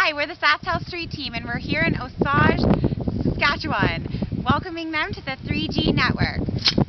Hi, we're the SaskTel Street Team, and we're here in Osage, Saskatchewan, welcoming them to the 3G network.